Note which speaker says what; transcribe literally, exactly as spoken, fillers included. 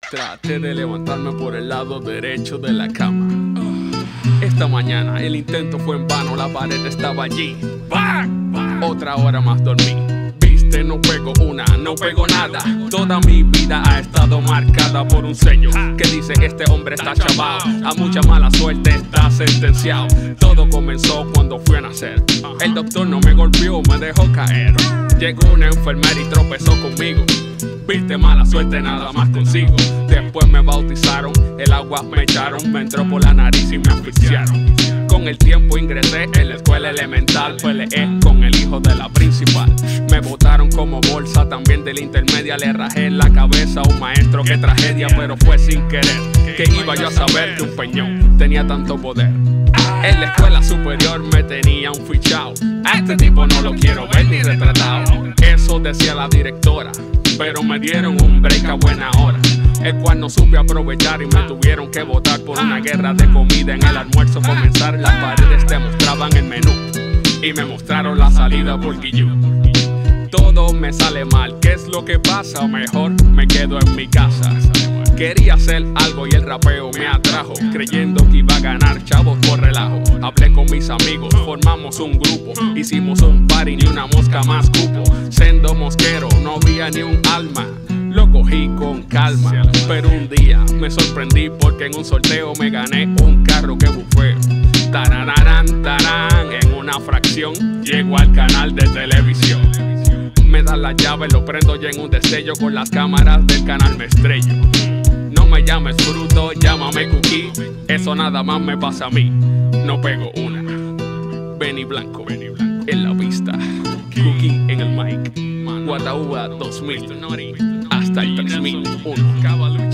Speaker 1: Traté de levantarme por el lado derecho de la cama. Esta mañana el intento fue en vano, la pared estaba allí. Otra hora más dormí. Viste, no pego una, no pego nada. Toda mi vida ha estado marcada por un sello que dice: este hombre está chavao, a mucha mala suerte está sentenciado. Todo comenzó cuando fui a nacer. El doctor no me golpeó, me dejó caer. Llegó una enfermera y tropezó conmigo. Viste, mala suerte nada más consigo. Después me bautizaron, el agua me echaron, me entró por la nariz y me asfixiaron. Con el tiempo ingresé en la escuela elemental, peleé con el hijo de la principal. Me botaron como bolsa, también de la intermedia le rajé en la cabeza a un maestro. Qué tragedia, pero fue sin querer. Que iba yo a saber que un peñón tenía tanto poder. En la escuela superior me tenía un fichao. A este tipo no lo quiero ver ni retratado. Eso decía la directora, pero me dieron un break a buena hora, el cual no supe aprovechar y me tuvieron que botar por una guerra de comida. En el almuerzo comenzar, las paredes te mostraban el menú y me mostraron la salida por Guillú. Todo me sale mal, ¿qué es lo que pasa? O mejor me quedo en mi casa. Quería hacer algo y el rapeo me atrajo, creyendo que iba a ganar chavos por relajo. Hablé con mis amigos, formamos un grupo, hicimos un party, ni una mosca más cupo. Siendo mosquero, no había ni un alma, lo cogí con calma. Pero un día me sorprendí porque en un sorteo me gané un carro que bufeo. Tarararán, tarán, en una fracción llego al canal de televisión. Me dan la llave, lo prendo y en un destello con las cámaras del canal me estrello. No me llames fruto, llámame cookie, eso nada más me pasa a mí. No pego una. Benny Blanco, Benny Blanco en la pista, Cookie en el mic. Guataúba dos mil hasta el tres mil uno.